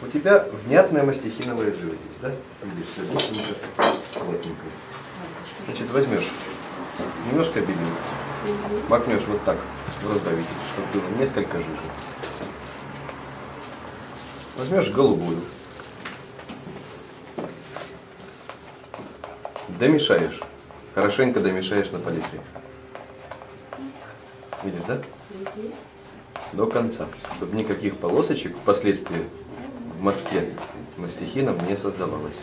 У тебя внятная мастихиновая живопись, да? Видишь, все быстренько, плотненько. Значит, возьмешь немножко белил, макнешь вот так в разбавитель, чтобы было несколько жижек. Возьмешь голубую, домешаешь, хорошенько домешаешь на палитре. Видишь, да? До конца, чтобы никаких полосочек впоследствии в мазке мастихином не создавалось.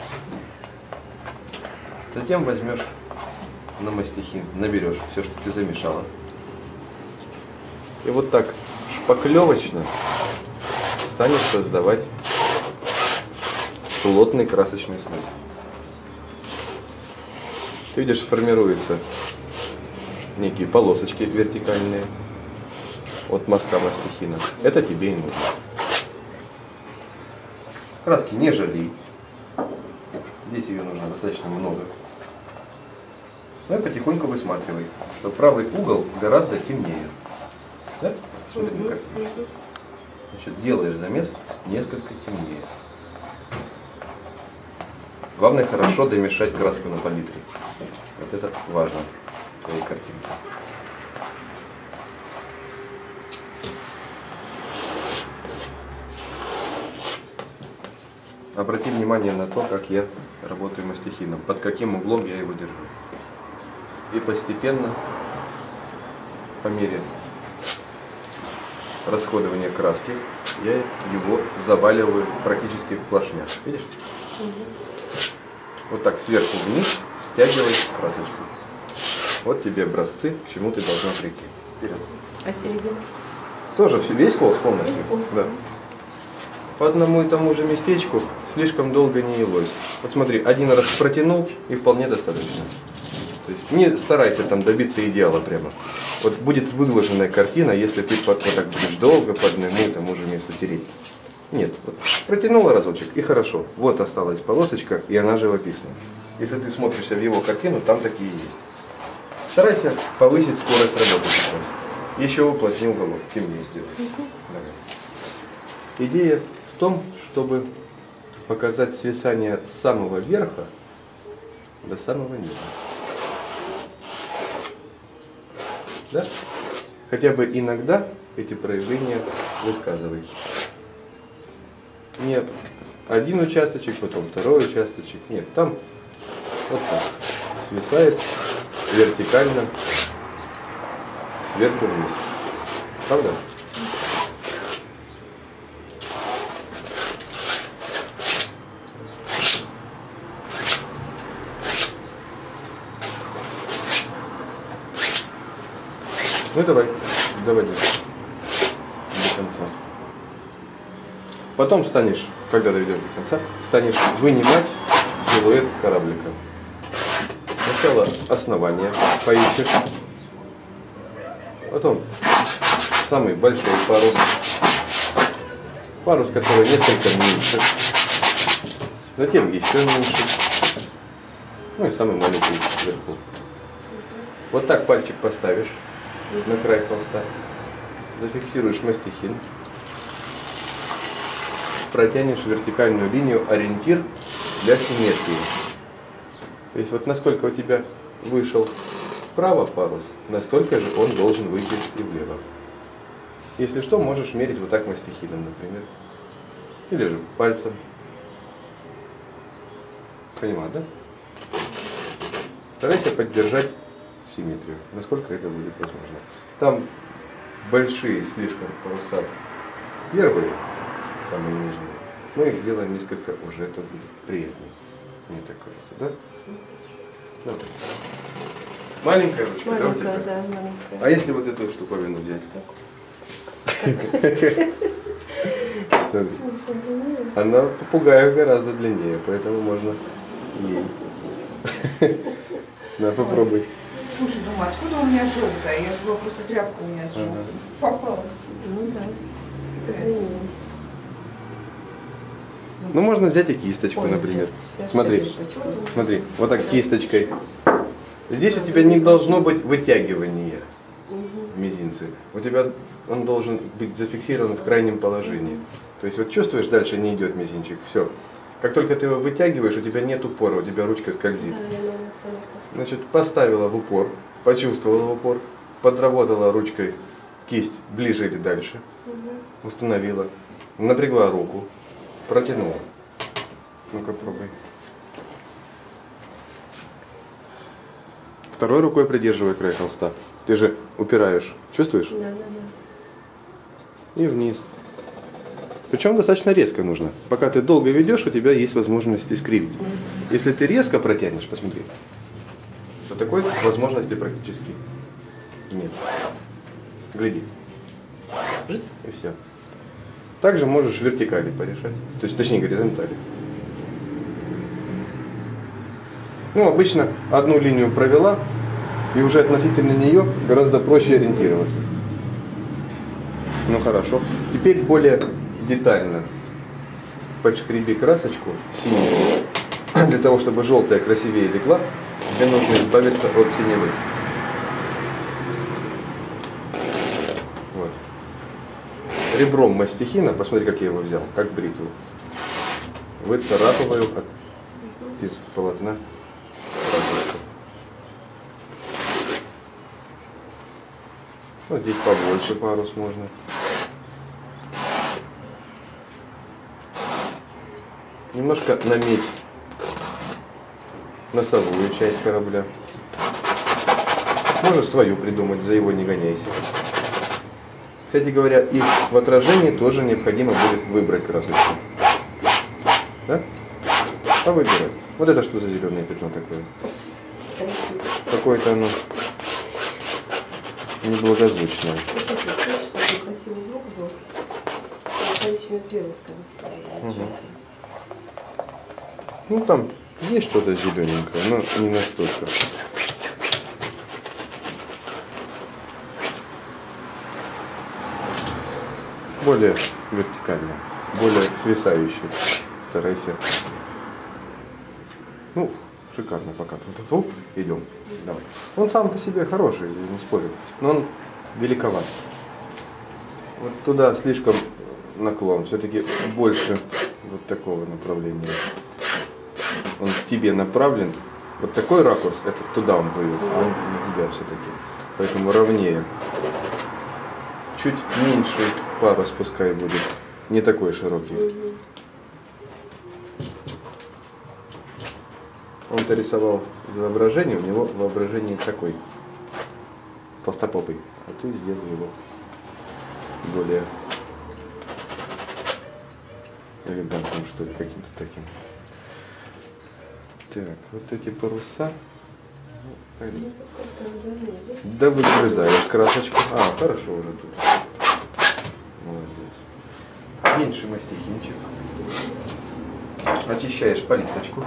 Затем возьмешь на мастихин, наберешь все, что ты замешала. И вот так шпаклевочно станешь создавать плотный красочный слой. Ты видишь, формируются некие полосочки вертикальные от мазка мастихина. Это тебе и нужно. Краски не жалей. Здесь ее нужно достаточно много. Ну и потихоньку высматривай, что правый угол гораздо темнее. Да? Смотри на картинку. Значит, делаешь замес несколько темнее. Главное хорошо домешать краску на палитре. Вот это важно в твоей картинке. Обрати внимание на то, как я работаю мастихином, под каким углом я его держу. И постепенно, по мере расходования краски, я его заваливаю практически вплошня. Видишь? Вот так сверху вниз стягивай красочку. Вот тебе образцы, к чему ты должна прийти. Вперед. А середина? Тоже весь холст полностью? Весь холст. Да. По одному и тому же местечку слишком долго не елось. Вот смотри, один раз протянул и вполне достаточно. То есть не старайся там добиться идеала прямо. Вот будет выглаженная картина, если ты вот так будешь долго по одному и тому же месту тереть. Нет, вот протянула разочек и хорошо. Вот осталась полосочка, и она живописна. Если ты смотришься в его картину, там такие есть. Старайся повысить скорость работы сейчас. Еще уплотни уголок, темнее сделай. Идея в том, чтобы показать свисание с самого верха до самого низа. Да? Хотя бы иногда эти проявления высказывай. Нет, один участочек, потом второй участочек. Нет, там вот так свисает вертикально сверху вниз. Правда? Ну давай, доводи до конца. Потом станешь, когда доведешь до конца, станешь вынимать силуэт кораблика. Сначала основание поищешь, потом самый большой парус, парус, который несколько меньше, затем еще меньше, ну и самый маленький вверху. Вот так пальчик поставишь на край холста, зафиксируешь мастихин, протянешь вертикальную линию, ориентир для симметрии. То есть вот насколько у тебя вышел вправо парус, настолько же он должен выйти и влево. Если что, можешь мерить вот так мастихином, например. Или же пальцем. Понимаешь, да? Старайся поддержать симметрию, насколько это будет возможно. Там большие слишком паруса, первые, самые нижние, мы их сделаем несколько, уже это будет приятнее. Мне так кажется, да? Давай. Маленькая ручка, да, у тебя? Да, маленькая. А если вот эту штуковину взять? Смотри. Она попугая гораздо длиннее, поэтому можно ей. На, попробуй. Слушай, думаю, откуда у меня желтая? Я забыла, просто тряпка у меня желтая. Попалась. Ну да. Ну можно взять и кисточку, Ой, например. сейчас Смотри, кисточку. смотри, вот так кисточкой. Здесь у тебя не должно быть вытягивания в мизинце. У тебя он должен быть зафиксирован в крайнем положении. То есть вот чувствуешь, дальше не идет мизинчик, все. Как только ты его вытягиваешь, у тебя нет упора, у тебя ручка скользит. Да, я наверное, сама поставила. Значит, поставила в упор, почувствовала в упор, подработала ручкой кисть ближе или дальше, установила, напрягла руку, протянула. Ну-ка, пробуй. Второй рукой придерживай край холста. Ты же упираешь, чувствуешь? Да, да, да. И вниз. Причем достаточно резко нужно. Пока ты долго ведешь, у тебя есть возможность искривить. Если ты резко протянешь, посмотри, то такой возможности практически нет. Гляди. И все. Также можешь вертикали порешать. То есть, точнее, горизонтали. Ну, обычно одну линию провела, и уже относительно нее гораздо проще ориентироваться. Ну хорошо. Теперь более детально подшкреби красочку синюю. Для того, чтобы желтая красивее легла, тебе нужно избавиться от синевы. Вот. Ребром мастихина, посмотри, как я его взял, как бритву. Выцарапываю из полотна красочку. Вот здесь побольше парус можно. Немножко наметь носовую часть корабля. Можешь свою придумать, за его не гоняйся. Кстати говоря, и в отражении тоже необходимо будет выбрать красочку. Да? А выбирай. Вот это что за зеленое пятно такое? Красиво. Какое-то оно неблагозвучное. Вот это, слышишь, какой красивый звук был? Коричневый с белой скоростью. Ну там есть что-то зелененькое, но не настолько. Более вертикально, более свисающий. Старайся. Ну, шикарно пока. Идем. Давай. Он сам по себе хороший, я не спорю, но он великоват. Вот туда слишком наклон, все-таки больше вот такого направления. Он к тебе направлен. Вот такой ракурс, это туда он плывет, а он на тебя все-таки. Поэтому ровнее. Чуть меньше парус пускай будет, не такой широкий. Он-то рисовал из воображения, у него воображение такой толстопопый, а ты сделал его более элегантным, что ли, каким-то таким. Так, вот эти паруса. Да выгрызаешь красочку. А, хорошо уже тут. Молодец. Меньше мастихинчик. Очищаешь палитрочку.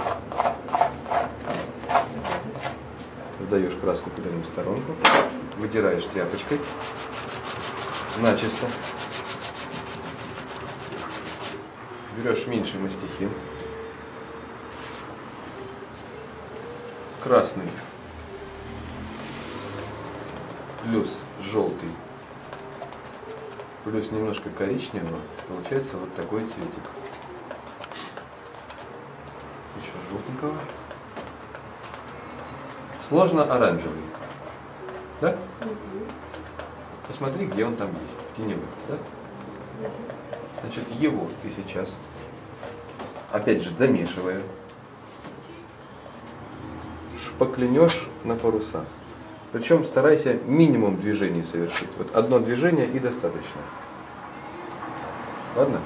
Сдаешь краску пыльную сторонку. Вытираешь тряпочкой. Начисто. Берешь меньше мастихин. Красный плюс желтый плюс немножко коричневого, получается вот такой цветик. Еще желтенького. Сложно оранжевый. Да? Посмотри, где он там есть. Теневой, да? Значит, его ты сейчас, опять же, домешивая, шпаклянешь на паруса. Причем старайся минимум движений совершить. Вот одно движение и достаточно. Ладно?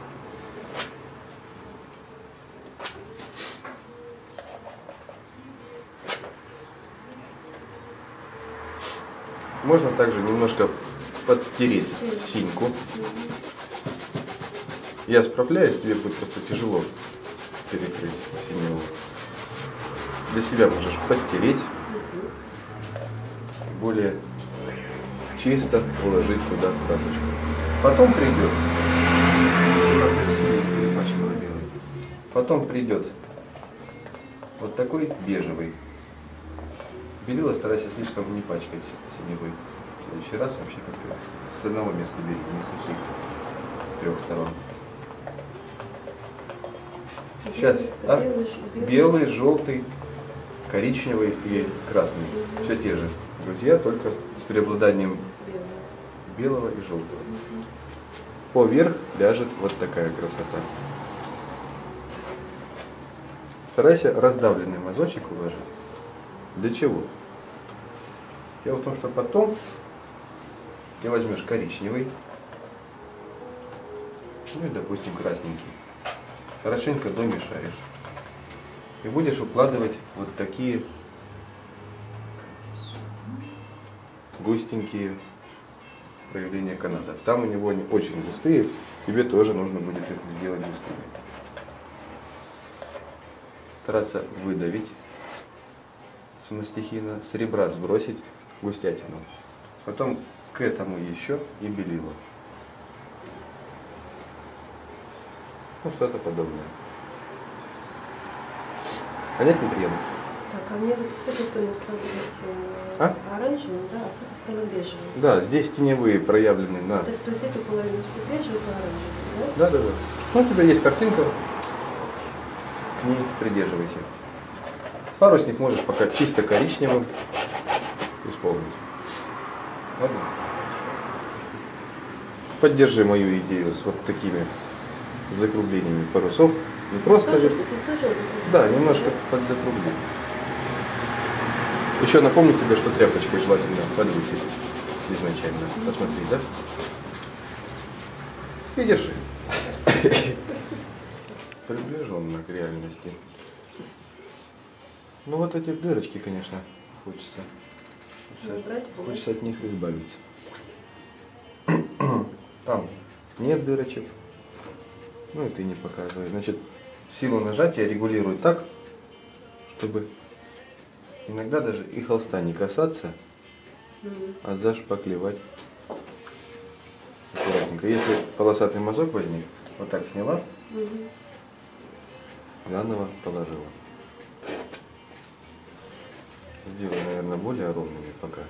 Можно также немножко подтереть синьку. Я справляюсь, тебе будет просто тяжело перекрыть синеву. Для себя можешь подтереть, более чисто уложить туда красочку. Потом придет, потом придет вот такой бежевый. Белила старайся слишком не пачкать синевой. В следующий раз вообще как-то с одного места бери, не со всех трех сторон. Сейчас. Это Белый, желтый, коричневый и красный. Все те же друзья, только с преобладанием белый. белого и желтого. Поверх ляжет вот такая красота. Старайся раздавленный мазочек уложить. Для чего? Дело в том, что потом ты возьмешь коричневый, ну и, допустим, красненький. Хорошенько домешаешь. И будешь укладывать вот такие густенькие проявления канатов. Там у него они очень густые, тебе тоже нужно будет их сделать густыми. Стараться выдавить с мастихина, с ребра сбросить густятину. Потом к этому еще и белило. Ну, что-то подобное. Понятно, приемно? Так, а мне вот с этой стороны вкладывать оранжевым, да, а с этой стороны бежевым. Да, здесь теневые проявлены на... То есть эту половину все бежевый, а оранжевый, Да, да? да, да. Ну, у тебя есть картинка, к ней придерживайся. Парусник можешь пока чисто коричневым исполнить. Ладно? Поддержи мою идею с вот такими закруглениями парусов. Не просто... Скажи, здесь тоже закругление? Да, немножко подзакруглить. Еще напомню тебе, что тряпочкой желательно подвысить изначально. Посмотри, да? И держи. Приближенно к реальности. Ну вот эти дырочки, конечно, хочется от них избавиться. Там нет дырочек. Ну и ты не показывай. Значит, силу нажатия регулируй так, чтобы иногда даже и холста не касаться, а зашпаклевать аккуратненько. Если полосатый мазок возник, вот так сняла, заново положила. Сделаю, наверное, более ровными пока.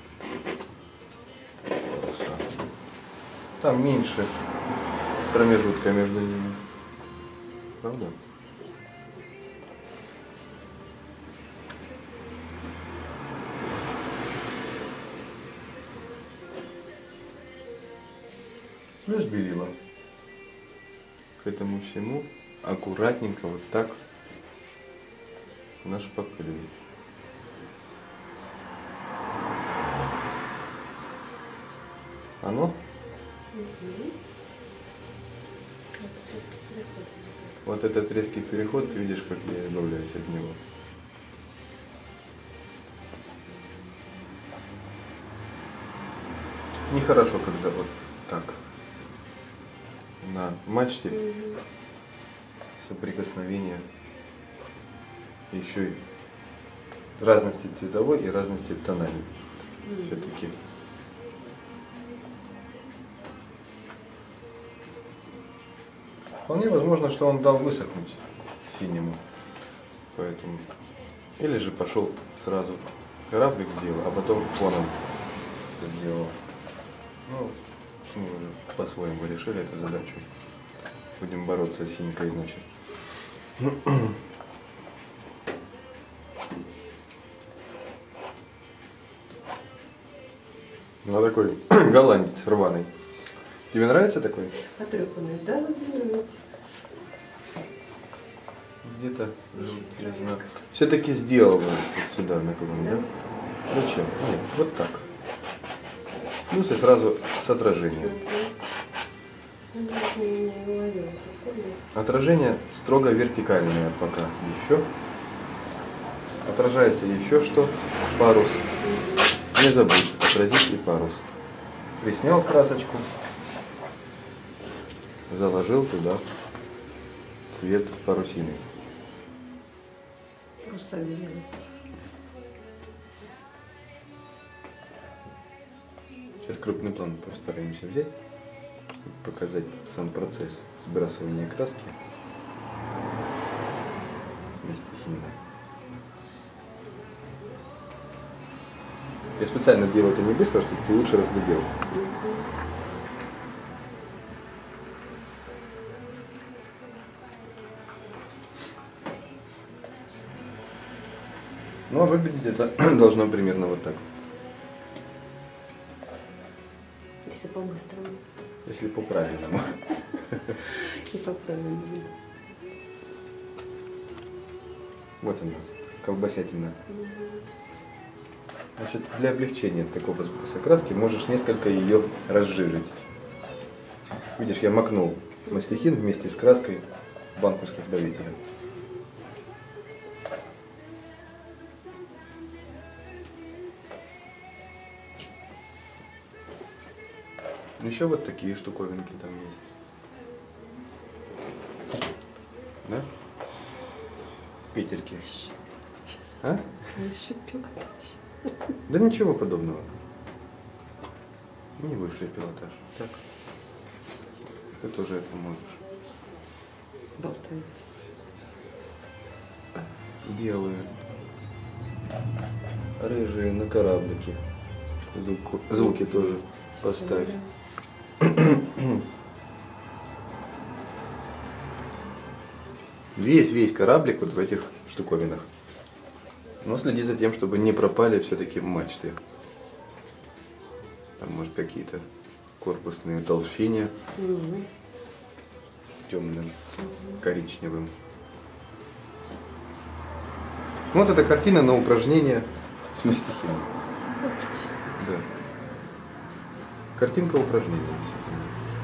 Там меньше промежутка между ними. Правда? Плюс белила. К этому всему аккуратненько вот так нашпаклюй. Оно? Вот этот резкий переход, ты видишь, как я избавляюсь от него. Нехорошо, когда вот так на мачте соприкосновение еще и разности цветовой и разности тональной. Все-таки. Вполне возможно, что он дал высохнуть синему. Поэтому. Или же пошел сразу кораблик сделал, а потом фоном сделал. Ну, мы по-своему решили эту задачу. Будем бороться с синькой, значит. Ну, такой голландец рваный. Тебе нравится такой? Потрепанный, да, мне нравится. Где-то все-таки сделал бы вот сюда наклон, да? Зачем? Нет, вот так. Плюс и сразу с отражением. Отражение строго вертикальное пока. Еще. Отражается еще что? Парус. Не забудь отразить и парус. Приснял красочку. Заложил туда цвет парусины. Паруса белые. Сейчас крупный план постараемся взять, показать сам процесс сбрасывания краски с мастихина. Я специально делаю это не быстро, чтобы ты лучше разглядел. Ну а выглядеть это должно примерно вот так. Если по-быстрому. Если по-правильному. И по-правильному. Вот она, колбасятина. Значит, для облегчения такого сброса краски можешь несколько ее разжижить. Видишь, я макнул мастихин вместе с краской в банку с разбавителем. Еще вот такие штуковинки там есть. Да? Петельки. А? Да ничего подобного. Не высший пилотаж. Так. Ты тоже это можешь. Болтается. Белые. Рыжие на кораблике. Звуки тоже поставь. Весь кораблик вот в этих штуковинах. Но следи за тем, чтобы не пропали все-таки мачты. Там может какие-то корпусные утолщения темным, коричневым. Вот эта картина на упражнение с мастихином. Да. Картинка упражнения. Действительно.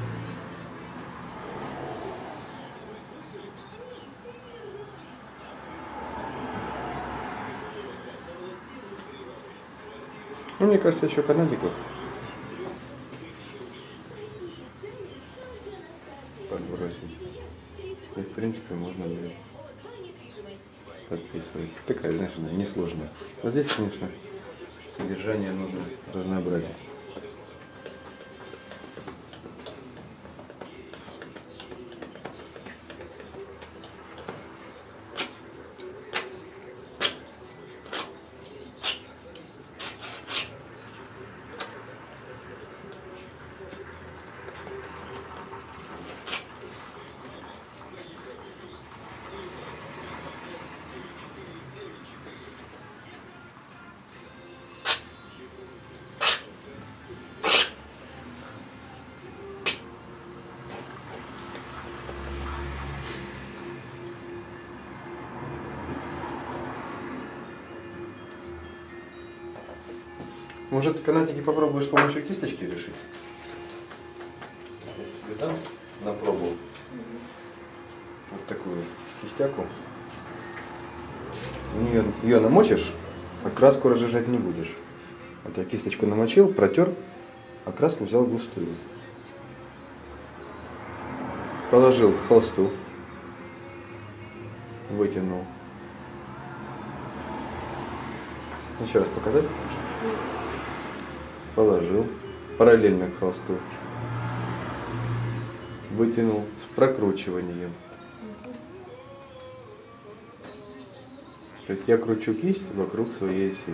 Ну, мне кажется, еще канадиков подбросить. И, в принципе, можно будет подписывать. Такая, знаешь, несложная. Вот здесь, конечно, содержание нужно разнообразить. Может, канатики попробуешь с помощью кисточки решить? Я тебе дам на пробу вот такую кистяку. Ее намочишь, а краску разжижать не будешь. Вот я кисточку намочил, протер, а краску взял густую. Положил к холсту, вытянул. Еще раз показать? Положил параллельно к холсту, вытянул с прокручиванием. То есть я кручу кисть вокруг своей оси.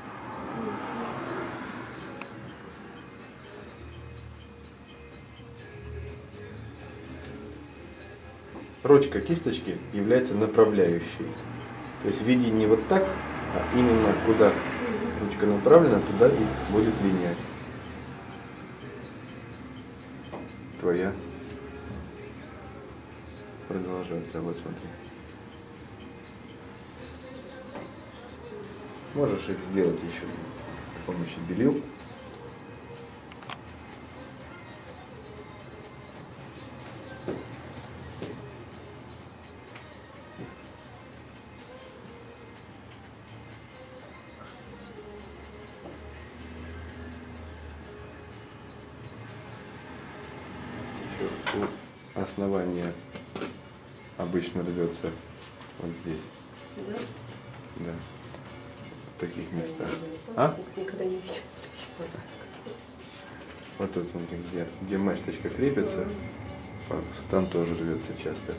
Ручка кисточки является направляющей. То есть веди не вот так, а именно куда ручка направлена, туда и будет линия твоя продолжаться. Вот смотри. Можешь их сделать еще с помощью белил. Основание обычно рвется вот здесь. Да? Да. В таких местах. А? Никогда не видела. Вот тут смотри, где мачточка крепится, там тоже рвется часто.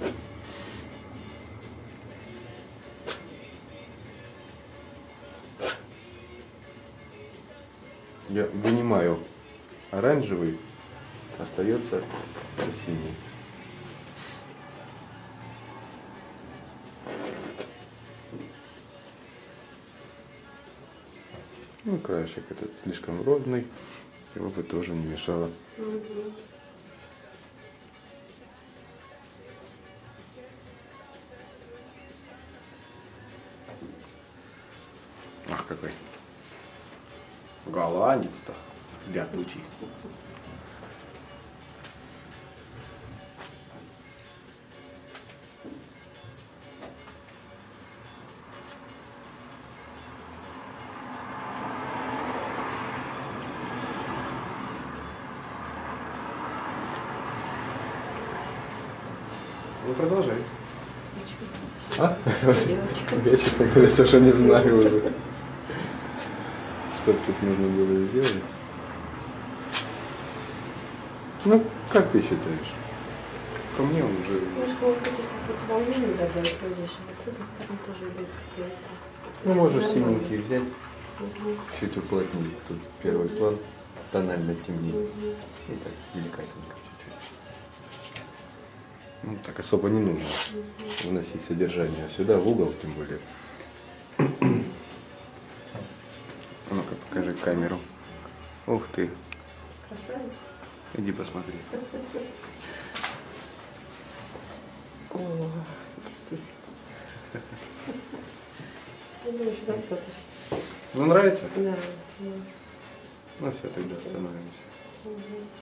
Я вынимаю оранжевый, остается синий. Ну, краешек этот слишком ровный, его бы тоже не мешало. Мгм. Ах, какой голландец-то летучий. Ну, продолжай. А? Я, честно говоря, совершенно не знаю уже, что тут нужно было сделать. Ну, как ты считаешь? По мне он уже... Немножко вот этих вот волнений добавить, вроде, что вот с этой стороны тоже идет какая-то. Ну, можешь Нормально. синенький взять, Мгм. чуть уплотнить тут первый план, тонально темнее. Мгм. И так деликатненько чуть-чуть. Ну, так особо не нужно вносить содержание сюда, в угол, тем более. Ну-ка, покажи камеру. Ух ты, Красавец. иди посмотри. О, действительно. Я думаю, что достаточно. Ну, нравится? Да. Да. Ну, все, тогда Спасибо. остановимся. Мгм.